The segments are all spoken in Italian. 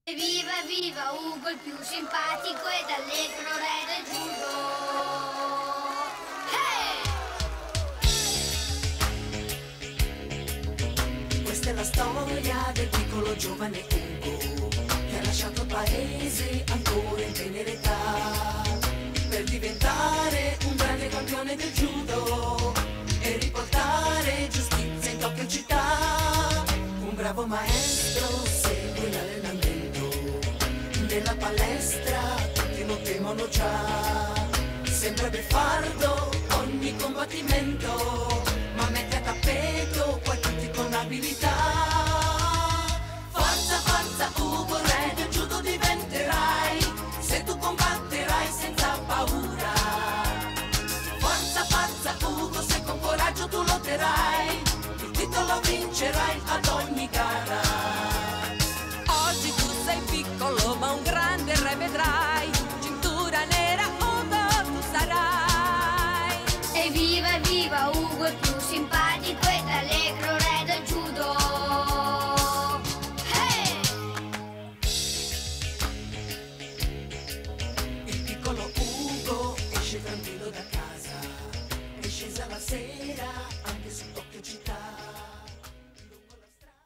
Evviva, viva Ugo, il più simpatico ed allegro re del judo. Hey! Questa è la storia del piccolo giovane Ugo, che ha lasciato il paese ancora in tenera età, per diventare un grande campione del judo e riportare giustizia in Tokyo città. Un bravo maestro segue l'allenamento, nella palestra tutti lo temono già. Sembra beffardo ogni combattimento, ma mette a tappeto poi tutti con abilità. Forza, forza Ugo, re del judo diventerai, se tu combatterai senza paura. Forza, forza Ugo, se con coraggio tu lotterai, il titolo vincerai ad ogni gara. Oggi tu sei piccolo ma un grande re vedrai, cintura nera Ugo tu sarai. Evviva, viva Ugo, il più simpatico ed allegro re del judo. Hey! Il piccolo Ugo esce tranquillo da casa, è scesa la sera anche su Tokyo città. Lungo la strada.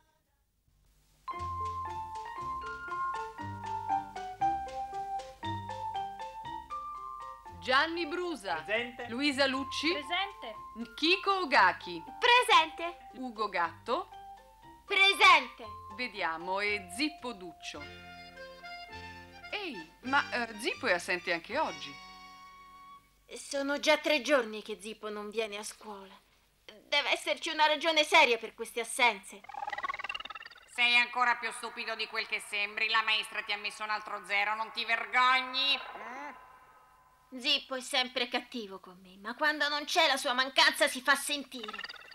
Gianni Brusa. Presente. Luisa Lucci. Presente. Kiko Ogaki. Presente. Ugo Gatto. Presente. Vediamo, e Zippo Duccio. Ehi, ma Zippo è assente anche oggi. Sono già 3 giorni che Zippo non viene a scuola. Deve esserci una ragione seria per queste assenze. Sei ancora più stupido di quel che sembri. La maestra ti ha messo un altro 0, non ti vergogni? Zippo è sempre cattivo con me, ma quando non c'è la sua mancanza si fa sentire.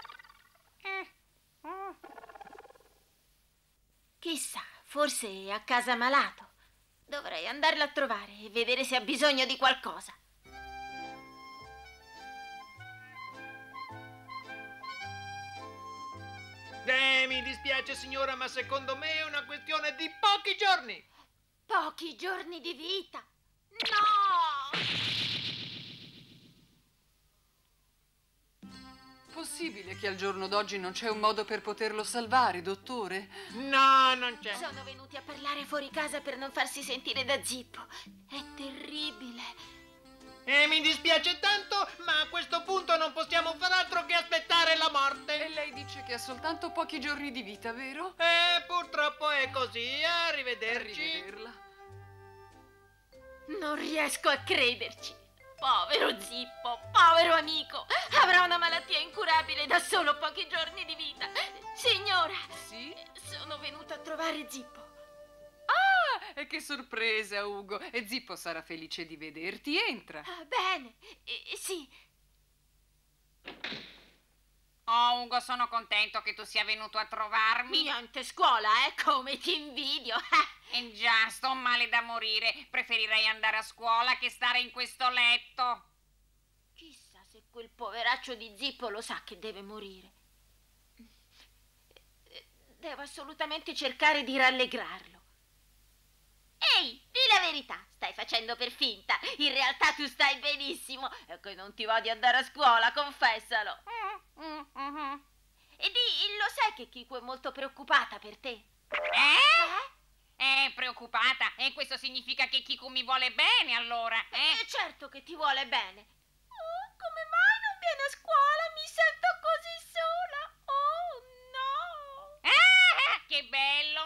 Chissà, forse è a casa malato. Dovrei andarlo a trovare e vedere se ha bisogno di qualcosa. Mi dispiace signora, ma secondo me è una questione di pochi giorni. Pochi giorni di vita. No! Possibile che al giorno d'oggi non c'è un modo per poterlo salvare, dottore? No, non c'è. Sono venuti a parlare fuori casa per non farsi sentire da Zippo. È terribile. Mi dispiace tanto, ma a questo punto non possiamo far altro che aspettare la E morte. lei dice che ha soltanto pochi giorni di vita, vero? Purtroppo è così. Arrivederci. Rivederla. Non riesco a crederci. Povero Zippo, povero amico. Avrà una malattia incurabile da solo pochi giorni di vita. Signora, Sì? sono venuta a trovare Zippo. E che sorpresa, Ugo. E Zippo sarà felice di vederti. Entra. Ah, bene, sì. Oh, Ugo, sono contento che tu sia venuto a trovarmi. Niente scuola, come ti invidio. Già, sto male da morire. Preferirei andare a scuola che stare in questo letto. Chissà se quel poveraccio di Zippo lo sa che deve morire. Devo assolutamente cercare di rallegrarlo. Ehi, di la verità, stai facendo per finta. In realtà tu stai benissimo. E che non ti va di andare a scuola, confessalo. E lo sai che Kiko è molto preoccupata per te? È preoccupata? E questo significa che Kiku mi vuole bene, allora, Certo che ti vuole bene. Oh, come mai non viene a scuola? Mi sento così sola. Oh, no. Che bello!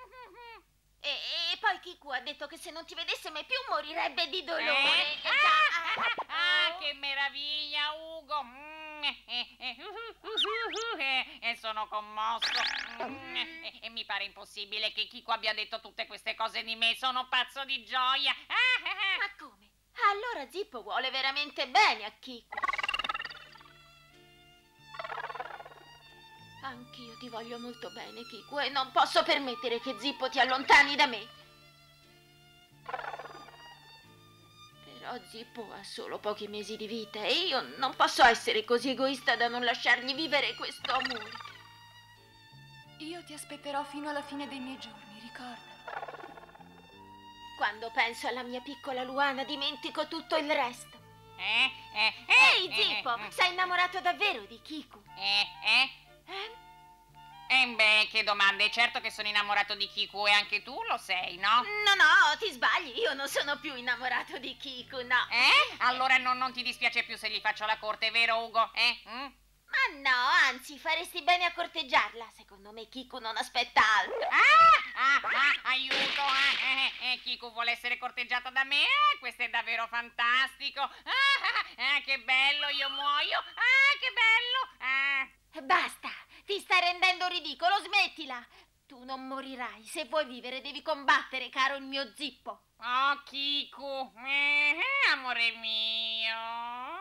E poi Kiku ha detto che se non ti vedesse mai più morirebbe di dolore. Già. Che meraviglia, Ugo! E sono commosso. E mi pare impossibile che Kiku abbia detto tutte queste cose di me. Sono pazzo di gioia. Ma come? Allora Zippo vuole veramente bene a Kiku. Anch'io ti voglio molto bene, Kiku, e non posso permettere che Zippo ti allontani da me. Però Zippo ha solo pochi mesi di vita e io non posso essere così egoista da non lasciargli vivere questo amore. Io ti aspetterò fino alla fine dei miei giorni, ricorda. Quando penso alla mia piccola Luana dimentico tutto il resto. Ehi, Zippo, sei innamorato davvero di Kiku? Beh, che domande. Certo che sono innamorato di Kiku e anche tu lo sei, no? No, ti sbagli, io non sono più innamorato di Kiku, no. Allora non ti dispiace più se gli faccio la corte, vero Ugo? Ma no, anzi, faresti bene a corteggiarla. Secondo me Kiku non aspetta altro. Aiuto! Kiku vuole essere corteggiata da me? Questo è davvero fantastico! Che bello, io muoio! Che bello! Basta, ti stai rendendo ridicolo, smettila. Tu non morirai, se vuoi vivere devi combattere, caro il mio Zippo. Oh, Kiku! Amore mio!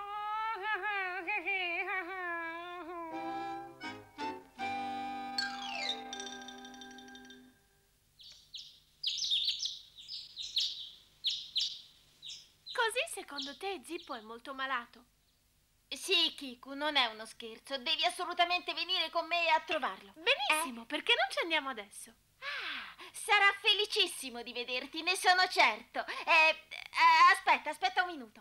Così secondo te Zippo è molto malato? Sì, Kiku, non è uno scherzo. Devi assolutamente venire con me a trovarlo. Benissimo, perché non ci andiamo adesso? Sarà felicissimo di vederti, ne sono certo. Aspetta un minuto.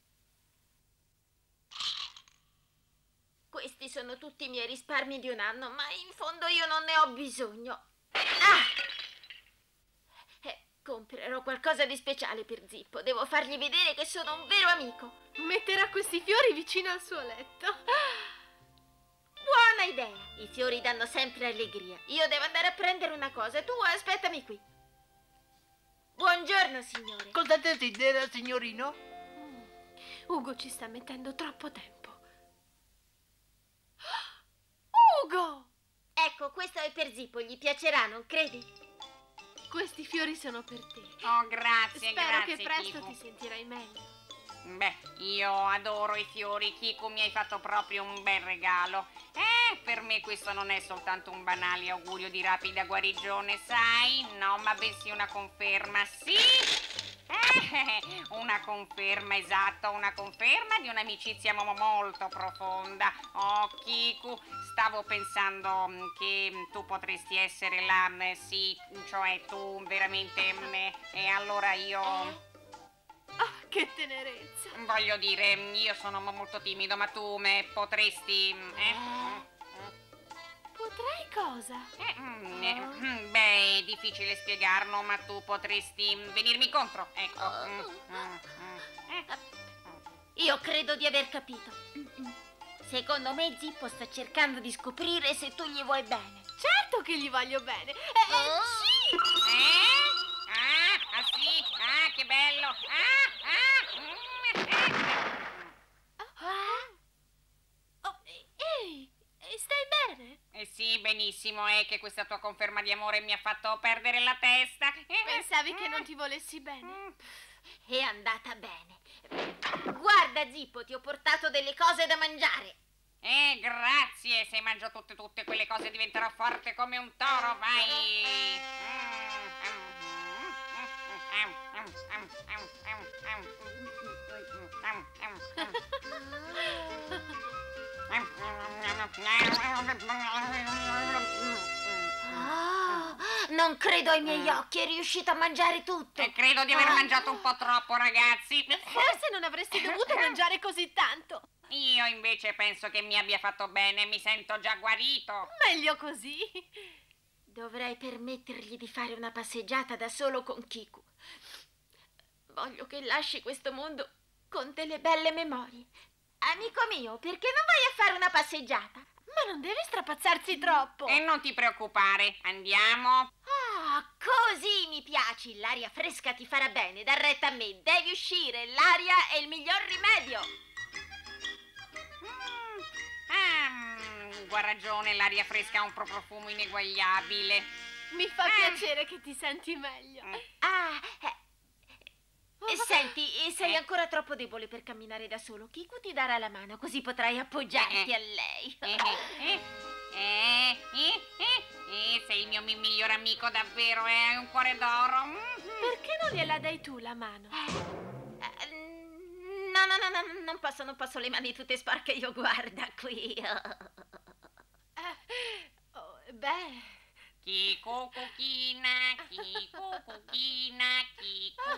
Questi sono tutti i miei risparmi di un anno, ma in fondo io non ne ho bisogno. Comprerò qualcosa di speciale per Zippo. Devo fargli vedere che sono un vero amico. Metterà questi fiori vicino al suo letto. Buona idea. I fiori danno sempre allegria. Io devo andare a prendere una cosa. Tu aspettami qui. Buongiorno, signore. Cosa desidera, signorino? Ugo ci sta mettendo troppo tempo. Ugo! Ecco, questo è per Zippo. Gli piacerà, non credi? Questi fiori sono per te. Oh, grazie, Spero grazie, che presto Kiku. ti sentirai meglio. Beh, io adoro i fiori, Kiku, mi hai fatto proprio un bel regalo. Per me questo non è soltanto un banale augurio di rapida guarigione, sai? No, ma bensì una conferma, sì! Una conferma, esatto, una conferma di un'amicizia molto profonda. Oh, Kiku, stavo pensando che tu potresti essere la, sì, cioè tu veramente, e allora io... Che tenerezza. Voglio dire, io sono molto timido, ma tu potresti... Potrei cosa? Beh, è difficile spiegarlo, ma tu potresti venirmi contro, ecco. Io credo di aver capito. Secondo me Zippo sta cercando di scoprire se tu gli vuoi bene. Certo che gli voglio bene. Sì! Sì? Che bello! Ehi, stai bene? Sì, benissimo, è che questa tua conferma di amore mi ha fatto perdere la testa. Pensavi che non ti volessi bene? È andata bene. Guarda, Zippo, ti ho portato delle cose da mangiare. Grazie, se mangio tutte quelle cose diventerò forte come un toro, vai! Non credo ai miei occhi, è riuscito a mangiare tutto. E credo di aver mangiato un po' troppo, ragazzi. Forse non avresti dovuto mangiare così tanto. Io invece penso che mi abbia fatto bene, mi sento già guarito. Meglio così. Dovrei permettergli di fare una passeggiata da solo con Kiku. Voglio che lasci questo mondo con delle belle memorie. Amico mio, perché non vai a fare una passeggiata? Ma non devi strapazzarsi troppo. E non ti preoccupare, andiamo. Così mi piaci. L'aria fresca ti farà bene. Da retta a me. Devi uscire. L'aria è il miglior rimedio. Guarda ragione, l'aria fresca ha un profumo ineguagliabile. Mi fa piacere che ti senti meglio. Senti, sei ancora troppo debole per camminare da solo. Kiku ti darà la mano, così potrai appoggiarti a lei. Sei il mio miglior amico, davvero, hai un cuore d'oro. Perché non gliela dai tu la mano? No, non posso, le mani tutte sporche, io guarda qui. Beh... Kiku cucina, Kiku cucina, Kiku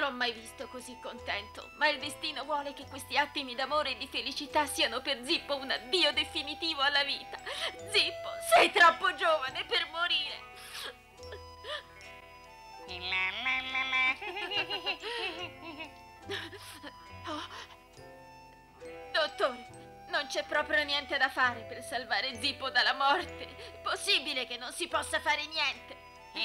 l'ho mai visto così contento, ma il destino vuole che questi attimi d'amore e di felicità siano per Zippo un addio definitivo alla vita. Zippo, sei troppo giovane per morire. Oh. Dottore, non c'è proprio niente da fare per salvare Zippo dalla morte. È possibile che non si possa fare niente.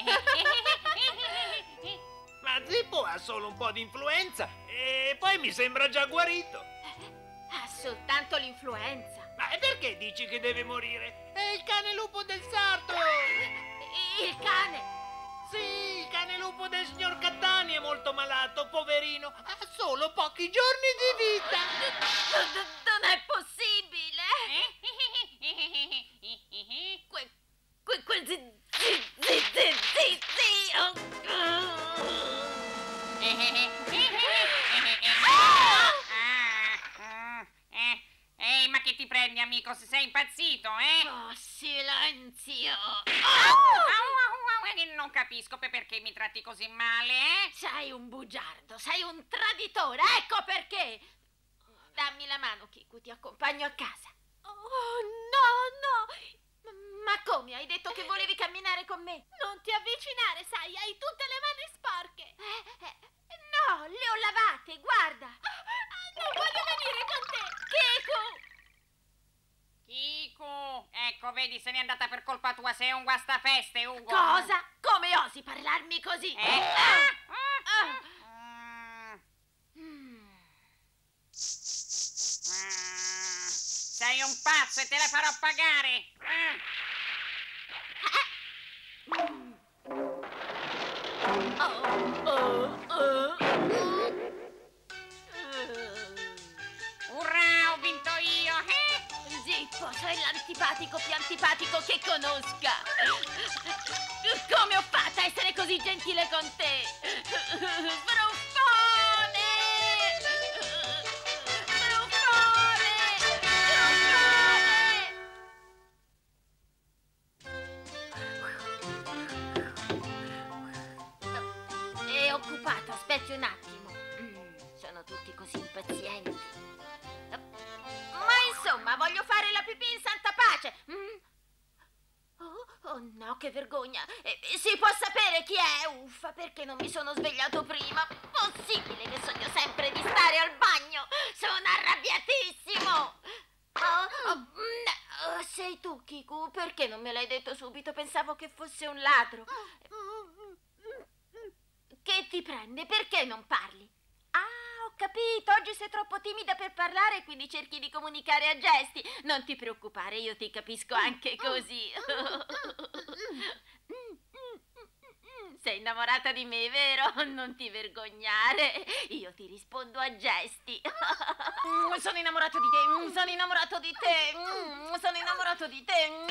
Ma Zippo ha solo un po' di influenza e poi mi sembra già guarito. Ha soltanto l'influenza. Ma perché dici che deve morire? È il cane lupo del sarto! Il cane? Sì, il cane lupo del signor Cattani è molto malato, poverino. Ha solo pochi giorni di vita. Non è possibile. Quel Ehi, ma che ti prendi, amico? Se sei impazzito, eh? Oh, silenzio. Non capisco perché mi tratti così male, eh? Sei un bugiardo, sei un traditore, ecco perché. Dammi la mano, Kiku, ti accompagno a casa. Oh, no. Ma come? Hai detto che volevi camminare con me? Non ti avvicinare, sai, hai tutte le mani sporche. No, le ho lavate, guarda. Non voglio venire con te. Kiku, ecco, vedi, se n'è andata per colpa tua, sei un guastafeste, Ugo. Cosa? Come osi parlarmi così? Sei un pazzo e te la farò pagare. Urrà, ho vinto io. Zippo, sei l'antipatico più antipatico che conosca. Come ho fatto a essere così gentile con te? Bruffone! È occupato, aspetti un attimo. Sono tutti così impazienti. Ma insomma, voglio fare la pipì in santa pace. Oh no, che vergogna. Si può sapere chi è? Uffa, perché non mi sono svegliato prima? Possibile che sogno sempre di stare al bagno? Sono arrabbiatissimo. Sei tu, Kiku? Perché non me l'hai detto subito? Pensavo che fosse un ladro. Che ti prende? Perché non parli? Ah, ho capito. Oggi sei troppo timida per parlare e quindi cerchi di comunicare a gesti. Non ti preoccupare, io ti capisco anche così. Sei innamorata di me, vero? Non ti vergognare. Io ti rispondo a gesti. Sono innamorato di te. Sono innamorato di te. Sono innamorato di te.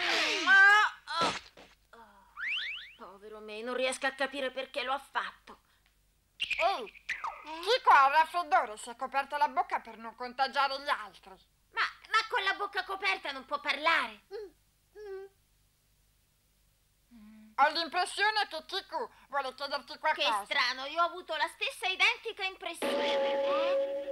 Povero me, non riesco a capire perché lo ha fatto. Ehi, Chico ha il raffreddore, si è coperta la bocca per non contagiare gli altri. Ma con la bocca coperta non può parlare. Ho l'impressione che Chico vuole chiederti qualcosa. Che strano, io ho avuto la stessa identica impressione.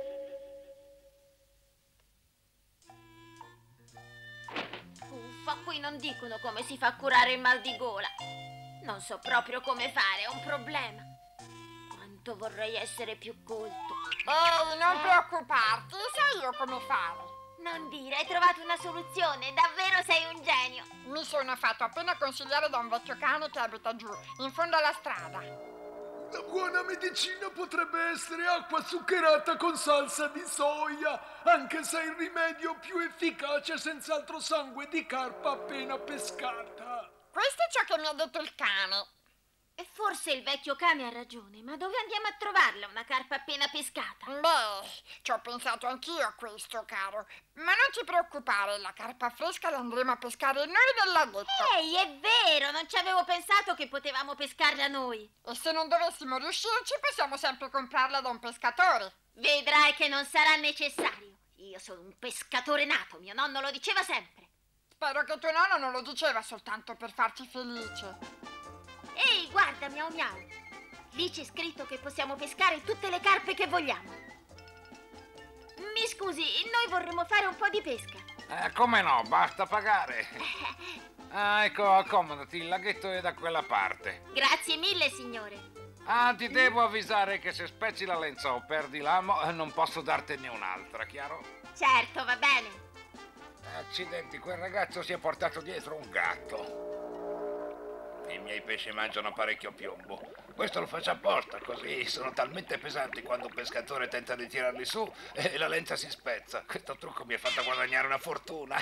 Uffa, qui non dicono come si fa a curare il mal di gola. Non so proprio come fare, è un problema. Quanto vorrei essere più colto. Ehi, non preoccuparti, so io come fare. Non dire, hai trovato una soluzione, davvero sei un genio. Mi sono fatto appena consigliare da un vecchio cane che abita giù, in fondo alla strada. La buona medicina potrebbe essere acqua zuccherata con salsa di soia, anche se è il rimedio più efficace senz'altro sangue di carpa appena pescata. Questo è ciò che mi ha detto il cane. E forse il vecchio cane ha ragione, ma dove andiamo a trovarla una carpa appena pescata? Beh, ci ho pensato anch'io a questo, caro. Ma non ti preoccupare, la carpa fresca la andremo a pescare noi nel laghetto. Ehi, è vero, non ci avevo pensato che potevamo pescarla noi. E se non dovessimo riuscirci, possiamo sempre comprarla da un pescatore. Vedrai che non sarà necessario. Io sono un pescatore nato, mio nonno lo diceva sempre. Spero che tuo nonno non lo diceva soltanto per farti felice. Ehi, guarda, miau miau. Lì c'è scritto che possiamo pescare tutte le carpe che vogliamo. Mi scusi, noi vorremmo fare un po' di pesca. Come no, basta pagare. Ecco, accomodati, il laghetto è da quella parte. Grazie mille, signore. Ti devo avvisare che se spezzi la lenza o perdi l'amo, non posso dartene un'altra, chiaro? Certo, va bene. Accidenti, quel ragazzo si è portato dietro un gatto. I miei pesci mangiano parecchio piombo. Questo lo faccio apposta, così sono talmente pesanti quando un pescatore tenta di tirarli su e la lenza si spezza. Questo trucco mi ha fatto guadagnare una fortuna.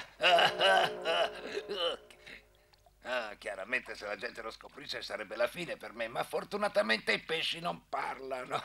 Chiaramente se la gente lo scoprisse sarebbe la fine per me, ma fortunatamente i pesci non parlano.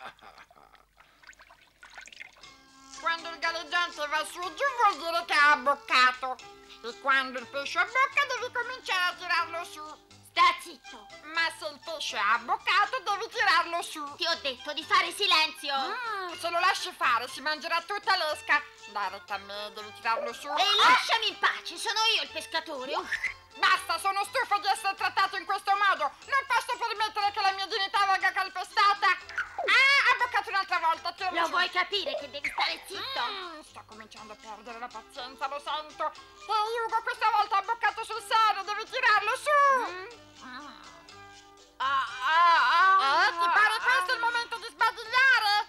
Quando il galleggiante va su e giù vuol dire che ha abboccato. E quando il pesce abbocca devi cominciare a tirarlo su. Sta zitto. Ma se il pesce ha abboccato devi tirarlo su. Ti ho detto di fare silenzio. Se lo lasci fare si mangerà tutta l'esca. Dai, retta a me, devi tirarlo su. E lasciami in pace, sono io il pescatore. Basta, sono stufo di essere trattato in questo modo. Non posso permettere che la mia dignità venga calpestata. Ha abboccato un'altra volta, tiralo Lo su. vuoi capire che devi stare zitto? Sto cominciando a perdere la pazienza, lo sento. Ehi, Ugo, questa volta ha abboccato sul serio, devi tirarlo su. Ti pare questo il momento di sbadigliare?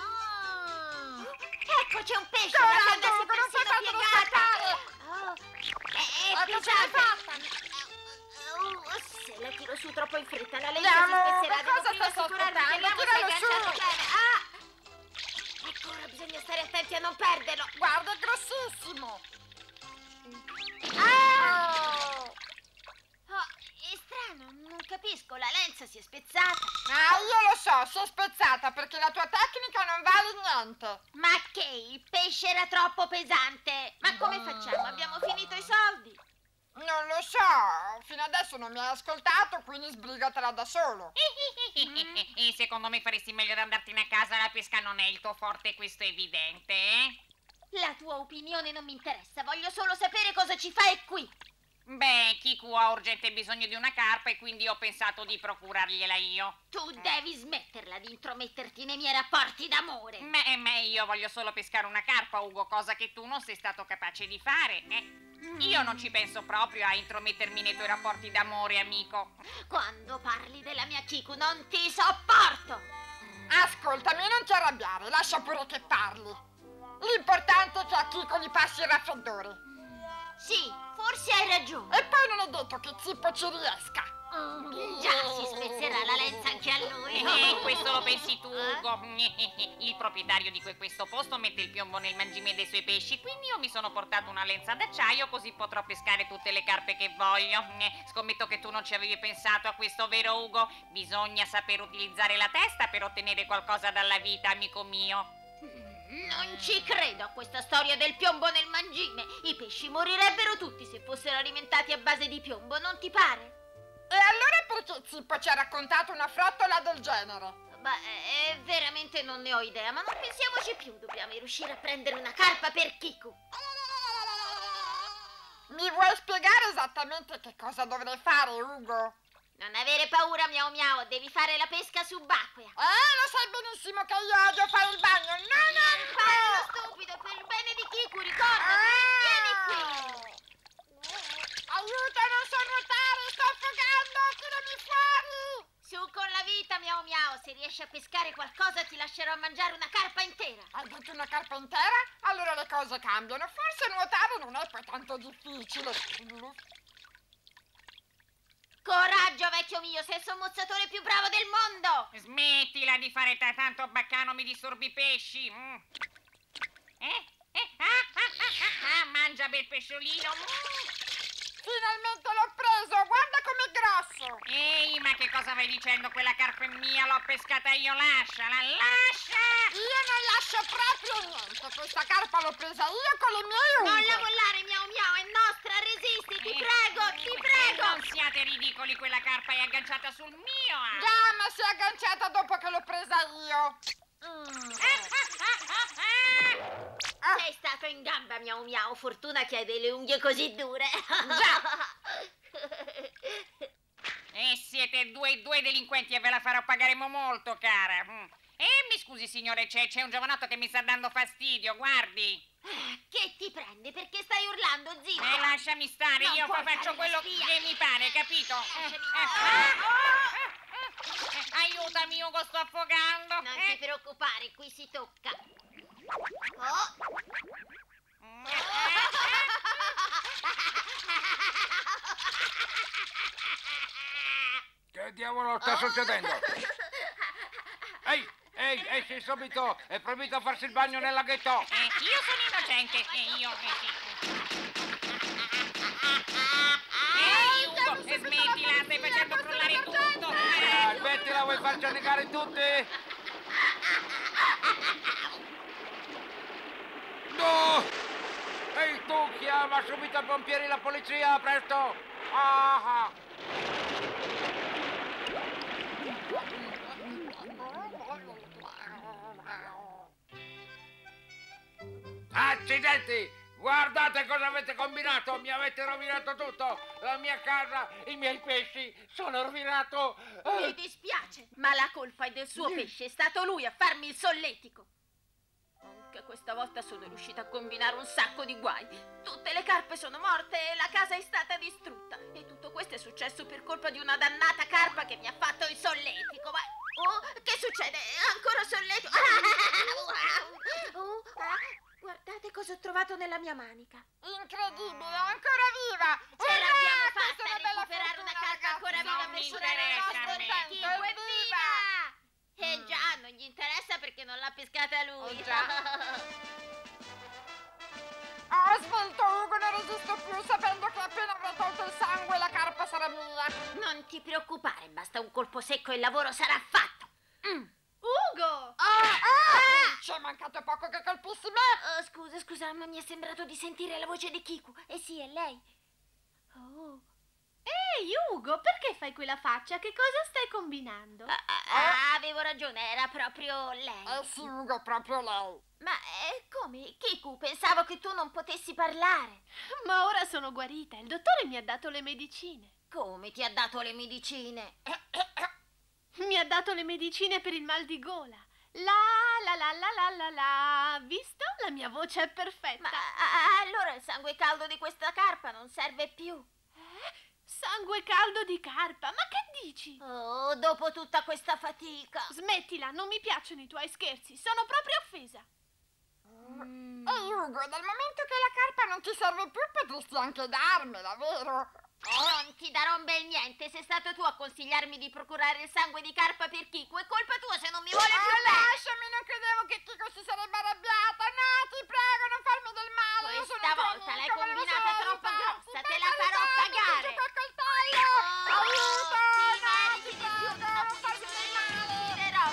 Ecco, c'è un pesce. Coraggio, una Ugo, non fai fartelo scappare. È Che ce l'hai fatta? Se la tiro su troppo in fretta, la lenza Andiamo, si spezzerebbe. ma cosa Devo stai prima assicurarmi che aspettando? l'amo sia Tiralo su. agganciato bene. Ecco, ora bisogna stare attenti a non perderlo. Guarda, è grossissimo. È strano, non capisco, la lenza si è spezzata. Io lo so, si è spezzata perché la tua tecnica non vale niente. Ma che? Il pesce era troppo pesante. Ma come facciamo? Abbiamo finito i soldi. Non lo so, fino adesso non mi hai ascoltato, quindi sbrigatela da solo. E secondo me faresti meglio ad andartene a casa, la pesca non è il tuo forte, questo è evidente, eh? La tua opinione non mi interessa, voglio solo sapere cosa ci fai qui. Beh, Kiku ha urgente bisogno di una carpa e quindi ho pensato di procurargliela io. Tu devi smetterla di intrometterti nei miei rapporti d'amore. Ma io voglio solo pescare una carpa, Ugo, cosa che tu non sei stato capace di fare, Io non ci penso proprio a intromettermi nei tuoi rapporti d'amore, amico. Quando parli della mia Kiku non ti sopporto. Ascoltami, non ti arrabbiare, lascia pure che parli. L'importante è che a Chico gli passi il raffreddore. Sì, forse hai ragione. E poi non è detto che Zippo ci riesca. Già, si spezzerà la lenza anche a lui. Questo lo pensi tu, Ugo. Il proprietario di questo posto mette il piombo nel mangime dei suoi pesci, quindi io mi sono portato una lenza d'acciaio così potrò pescare tutte le carpe che voglio. Scommetto che tu non ci avevi pensato a questo, vero Ugo? Bisogna saper utilizzare la testa per ottenere qualcosa dalla vita, amico mio. Non ci credo a questa storia del piombo nel mangime. I pesci morirebbero tutti se fossero alimentati a base di piombo, non ti pare? E allora perché Zippo ci ha raccontato una frottola del genere? Beh, veramente non ne ho idea, ma non pensiamoci più. Dobbiamo riuscire a prendere una carpa per Kiku. Mi vuoi spiegare esattamente che cosa dovrei fare, Ugo? Non avere paura, miau miau, devi fare la pesca subacquea. Lo sai benissimo che io odio fare il bagno. Non fai lo stupido, per il bene di Kiku, ricordati. Vieni qui. Aiuto, non so nuotare, sto affogando, tirami fuori. Su con la vita, miau miau, se riesci a pescare qualcosa ti lascerò a mangiare una carpa intera. Hai detto una carpa intera? Allora le cose cambiano, forse nuotare non è poi tanto difficile. Coraggio, vecchio mio, sei il sommozzatore più bravo del mondo! Smettila di fare tanto baccano, mi disturbi i pesci. Mangia bel pesciolino. Finalmente l'ho preso, guarda com'è grosso. Ehi, ma che cosa vai dicendo? Quella carpa è mia, l'ho pescata io, lasciala, lascia! Io non lascio proprio niente, questa carpa l'ho presa io con le mie unghie. Non la mollare, miau miau, è nostra, resisti, ti prego, ti prego! Non siate ridicoli, quella carpa è agganciata sul mio. Già, ma si è agganciata dopo che l'ho presa io. Sei stato in gamba, miau miau, fortuna che hai delle unghie così dure. Già. Siete due delinquenti e ve la farò pagare molto, cara. Mi scusi, signore, c'è un giovanotto che mi sta dando fastidio, guardi. Che ti prende? Perché stai urlando, zitto? Lasciami stare, Non io puoi faccio fare quello la spia. che mi pare, capito? Aiutami, Ugo, sto affogando. Non ti preoccupare, qui si tocca. Che diavolo sta succedendo? Ehi, esci subito! È proibito farsi il bagno nel laghetto! Io sono innocente, Ugo, smettila, stai facendo crollare tutto! Smettila, vuoi farci annegare tutti? No! Ehi tu, chiama subito i pompieri e la polizia, presto! Accidenti! Guardate cosa avete combinato! Mi avete rovinato tutto! La mia casa, i miei pesci, sono rovinato! Mi dispiace, ma la colpa è del suo pesce. È stato lui a farmi il solletico. Anche questa volta sono riuscita a combinare un sacco di guai. Tutte le carpe sono morte e la casa è stata distrutta. E tutto questo è successo per colpa di una dannata carpa che mi ha fatto il solletico. Ma... Oh, che succede? Ancora solletico? Guardate cosa ho trovato nella mia manica. Incredibile, è ancora viva! Ce l'abbiamo fatta a recuperare una carpa ancora viva Non per mi curare il interessa nostro a me. Kiku, evviva! Già, non gli interessa perché non l'ha pescata lui. Ho svelto, Ugo, non resisto più, sapendo che appena avrò tolto il sangue la carpa sarà mia. Non ti preoccupare, basta un colpo secco e il lavoro sarà fatto. Ugo! Ci è mancato poco che colpissi me! Scusa, ma mi è sembrato di sentire la voce di Kiku. Sì, è lei. Oh. Ehi, Ugo, perché fai quella faccia? Che cosa stai combinando? Avevo ragione, era proprio lei. Sì, Ugo, proprio lei. Ma come? Kiku, pensavo che tu non potessi parlare. Ma ora sono guarita, il dottore mi ha dato le medicine. Come ti ha dato le medicine? Mi ha dato le medicine per il mal di gola. La. Visto? La mia voce è perfetta. Ma allora il sangue caldo di questa carpa non serve più. Sangue caldo di carpa, ma che dici? Oh, dopo tutta questa fatica. Smettila, non mi piacciono i tuoi scherzi, sono proprio offesa. Ehi, Ugo, dal momento che la carpa non ti serve più, potresti anche darmela, vero? Non ti darò un bel niente. Sei stato tu a consigliarmi di procurare il sangue di carpa per Kiku. È colpa tua se non mi vuole più bene. Lasciami, non credevo che Kiku si sarebbe arrabbiata. No, ti prego, non farmi del male. Questa volta l'hai combinata troppo grossa. Te la farò pagare. Aiuto! Ti meriti di più, non farmi del male. Ti ucciderò.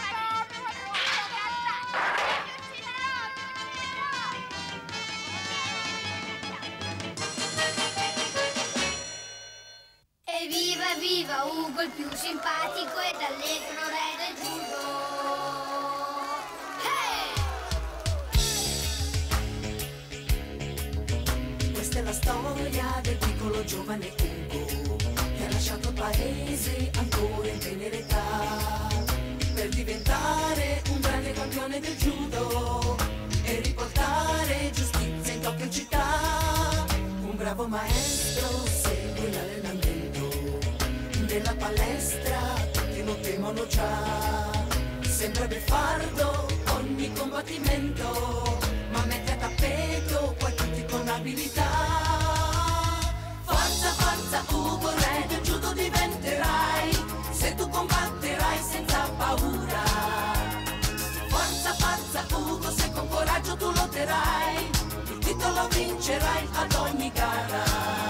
Evviva Ugo, il più simpatico ed allegro re del judo. Questa è la storia del piccolo giovane Ugo che ha lasciato il paese ancora in tenera età per diventare un grande campione del judo e riportare giustizia in Tokyo città. Un bravo maestro segue l'allenamento nella palestra, tutti lo temono già. Sembra beffardo ogni combattimento, ma mette a tappeto poi tutti con abilità. Forza Ugo, re del judo diventerai, se tu combatterai senza paura. Forza Ugo, se con coraggio tu lotterai, il titolo vincerai ad ogni gara.